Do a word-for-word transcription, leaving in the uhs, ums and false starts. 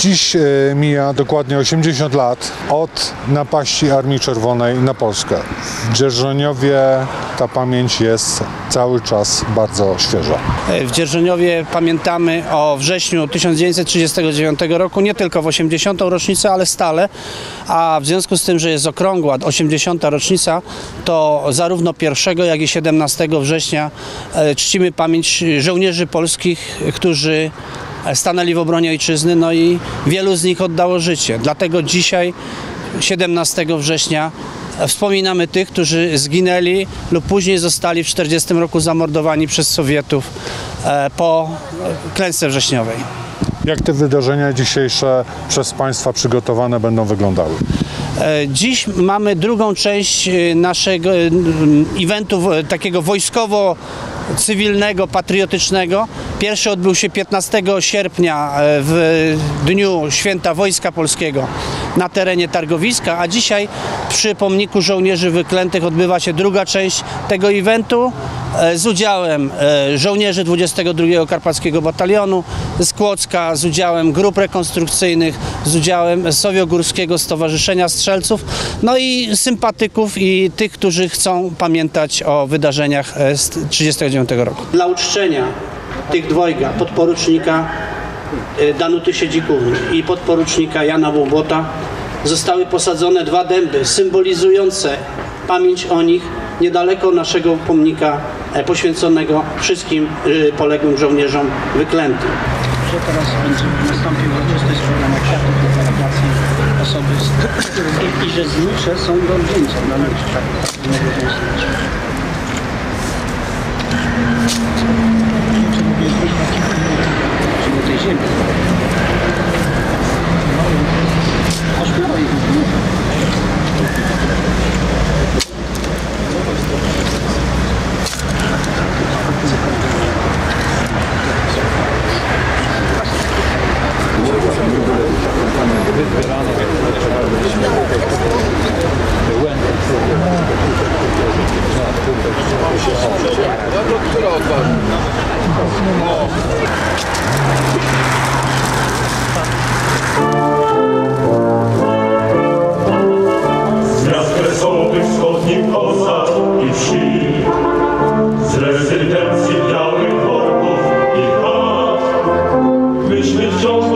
Dziś mija dokładnie osiemdziesiąt lat od napaści Armii Czerwonej na Polskę. W Dzierżoniowie ta pamięć jest cały czas bardzo świeża. W Dzierżoniowie pamiętamy o wrześniu tysiąc dziewięćset trzydziestego dziewiątego roku, nie tylko w osiemdziesiątą rocznicę, ale stale. A w związku z tym, że jest okrągła osiemdziesiąta rocznica, to zarówno pierwszego, jak i siedemnastego września czcimy pamięć żołnierzy polskich, którzy stanęli w obronie ojczyzny, no i wielu z nich oddało życie. Dlatego dzisiaj, siedemnastego września, wspominamy tych, którzy zginęli lub później zostali w tysiąc dziewięćset czterdziestym roku zamordowani przez Sowietów po klęsce wrześniowej. Jak te wydarzenia dzisiejsze przez Państwa przygotowane będą wyglądały? Dziś mamy drugą część naszego eventu takiego wojskowo-cywilnego, patriotycznego. Pierwszy odbył się piętnastego sierpnia w dniu Święta Wojska Polskiego na terenie targowiska, a dzisiaj przy pomniku żołnierzy wyklętych odbywa się druga część tego eventu z udziałem żołnierzy dwudziestego drugiego Karpackiego Batalionu z Kłodzka, z udziałem grup rekonstrukcyjnych, z udziałem Sowiogórskiego Stowarzyszenia Strzelców, no i sympatyków i tych, którzy chcą pamiętać o wydarzeniach z tysiąc dziewięćset trzydziestego dziewiątego roku. Dla uczczenia tych dwojga, podporucznika Danuty Siedzikówny i podporucznika Jana Łobota, zostały posadzone dwa dęby symbolizujące pamięć o nich niedaleko naszego pomnika poświęconego wszystkim poległym żołnierzom wyklętym. Że teraz będzie nastąpił uroczysty składanie kwiatów do delegacji osoby i, i że znicze są do wzięcia na nowych kwiatów. Do tej ziemi. Aż prawo ich. Z miast kresowych, wschodnich osad i wsi, z rezydencji białych worków i chat, myśmy wciąż